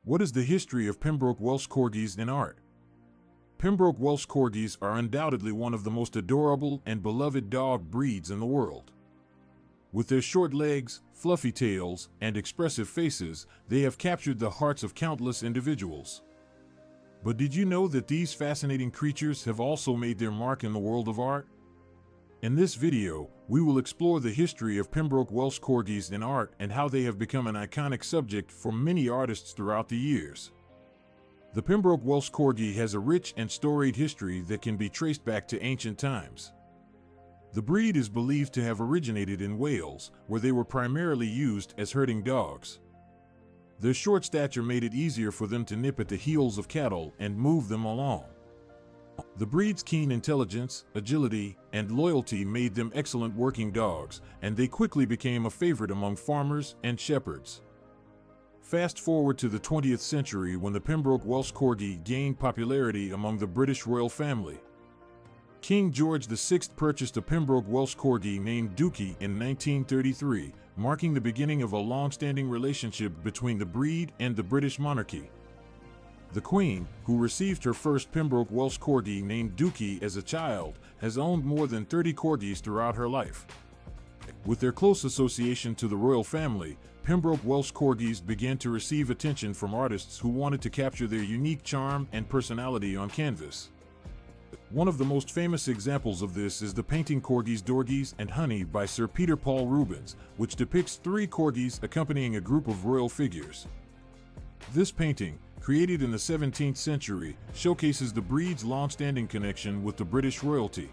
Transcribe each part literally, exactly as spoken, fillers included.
What is the history of Pembroke Welsh Corgis in art? Pembroke Welsh Corgis are undoubtedly one of the most adorable and beloved dog breeds in the world. With their short legs, fluffy tails, and expressive faces, they have captured the hearts of countless individuals. But did you know that these fascinating creatures have also made their mark in the world of art? In this video, we will explore the history of Pembroke Welsh Corgis in art and how they have become an iconic subject for many artists throughout the years. The Pembroke Welsh Corgi has a rich and storied history that can be traced back to ancient times. The breed is believed to have originated in Wales, where they were primarily used as herding dogs. Their short stature made it easier for them to nip at the heels of cattle and move them along. The breed's keen intelligence, agility, and loyalty made them excellent working dogs, and they quickly became a favorite among farmers and shepherds. Fast forward to the twentieth century when the Pembroke Welsh Corgi gained popularity among the British royal family. King George the Sixth purchased a Pembroke Welsh Corgi named Dookie in nineteen thirty-three, marking the beginning of a long-standing relationship between the breed and the British monarchy. The Queen, who received her first Pembroke Welsh Corgi named Dookie as a child, has owned more than thirty corgis throughout her life. With their close association to the royal family, Pembroke Welsh Corgis began to receive attention from artists who wanted to capture their unique charm and personality on canvas. One of the most famous examples of this is the painting Corgis, Dorgies, and Honey by Sir Peter Paul Rubens, which depicts three corgis accompanying a group of royal figures. This painting, created in the seventeenth century, showcases the breed's long-standing connection with the British royalty.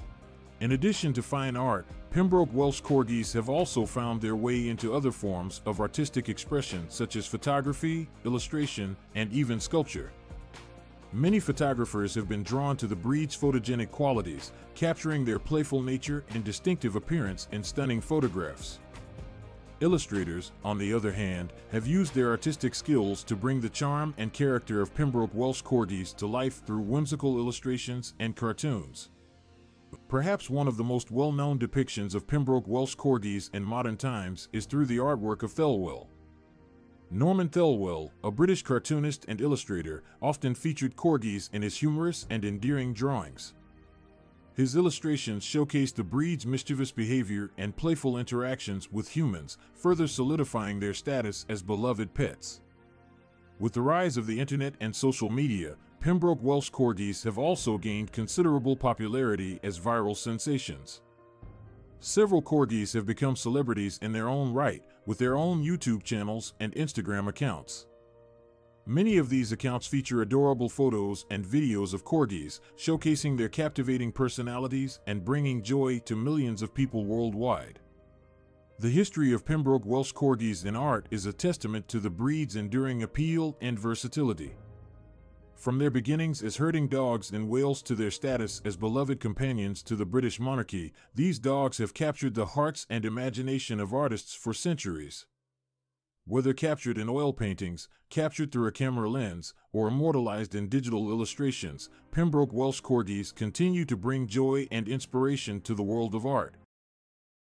In addition to fine art, Pembroke Welsh Corgis have also found their way into other forms of artistic expression such as photography, illustration, and even sculpture. Many photographers have been drawn to the breed's photogenic qualities, capturing their playful nature and distinctive appearance in stunning photographs. Illustrators, on the other hand, have used their artistic skills to bring the charm and character of Pembroke Welsh Corgis to life through whimsical illustrations and cartoons. Perhaps one of the most well-known depictions of Pembroke Welsh Corgis in modern times is through the artwork of Thelwell. Norman Thelwell, a British cartoonist and illustrator, often featured corgis in his humorous and endearing drawings. His illustrations showcase the breed's mischievous behavior and playful interactions with humans, further solidifying their status as beloved pets. With the rise of the internet and social media, Pembroke Welsh Corgis have also gained considerable popularity as viral sensations. Several corgis have become celebrities in their own right, with their own YouTube channels and Instagram accounts. Many of these accounts feature adorable photos and videos of corgis, showcasing their captivating personalities and bringing joy to millions of people worldwide. The history of Pembroke Welsh Corgis in art is a testament to the breed's enduring appeal and versatility. From their beginnings as herding dogs in Wales to their status as beloved companions to the British monarchy, these dogs have captured the hearts and imagination of artists for centuries. Whether captured in oil paintings, captured through a camera lens, or immortalized in digital illustrations, Pembroke Welsh Corgis continue to bring joy and inspiration to the world of art.